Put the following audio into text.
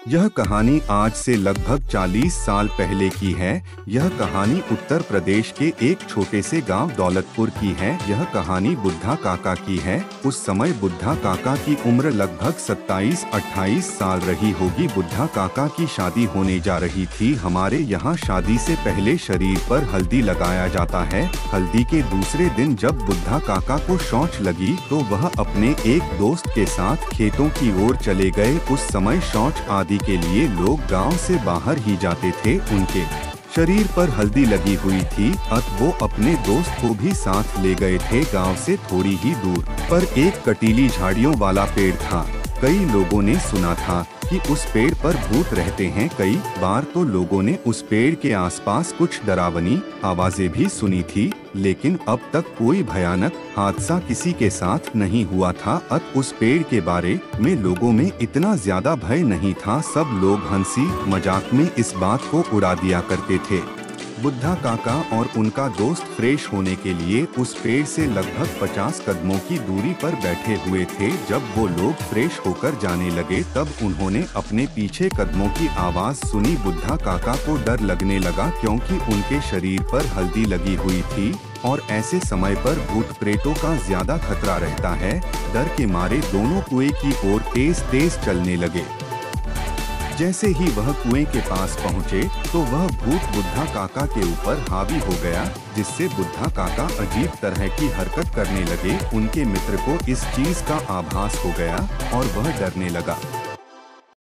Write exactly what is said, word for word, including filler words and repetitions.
यह कहानी आज से लगभग चालीस साल पहले की है। यह कहानी उत्तर प्रदेश के एक छोटे से गांव दौलतपुर की है। यह कहानी बुद्धा काका की है। उस समय बुद्धा काका की उम्र लगभग सत्ताईस अट्ठाईस साल रही होगी। बुद्धा काका की शादी होने जा रही थी। हमारे यहाँ शादी से पहले शरीर पर हल्दी लगाया जाता है। हल्दी के दूसरे दिन जब बुद्धा काका को शौच लगी तो वह अपने एक दोस्त के साथ खेतों की ओर चले गए। उस समय शौच आदि के लिए लोग गांव से बाहर ही जाते थे। उनके शरीर पर हल्दी लगी हुई थी, अत वो अपने दोस्त को भी साथ ले गए थे। गांव से थोड़ी ही दूर पर एक कटीली झाड़ियों वाला पेड़ था। कई लोगों ने सुना था कि उस पेड़ पर भूत रहते हैं। कई बार तो लोगों ने उस पेड़ के आसपास कुछ डरावनी आवाजें भी सुनी थी, लेकिन अब तक कोई भयानक हादसा किसी के साथ नहीं हुआ था। अत उस पेड़ के बारे में लोगों में इतना ज्यादा भय नहीं था। सब लोग हंसी मजाक में इस बात को उड़ा दिया करते थे। बुद्धा काका और उनका दोस्त फ्रेश होने के लिए उस पेड़ से लगभग पचास कदमों की दूरी पर बैठे हुए थे। जब वो लोग फ्रेश होकर जाने लगे तब उन्होंने अपने पीछे कदमों की आवाज सुनी। बुद्धा काका को डर लगने लगा, क्योंकि उनके शरीर पर हल्दी लगी हुई थी और ऐसे समय पर भूत प्रेतों का ज्यादा खतरा रहता है। डर के मारे दोनों कुएं की ओर तेज तेज चलने लगे। जैसे ही वह कुएं के पास पहुँचे तो वह भूत बुद्धा काका के ऊपर हावी हो गया, जिससे बुद्धा काका अजीब तरह की हरकत करने लगे। उनके मित्र को इस चीज का आभास हो गया और वह डरने लगा।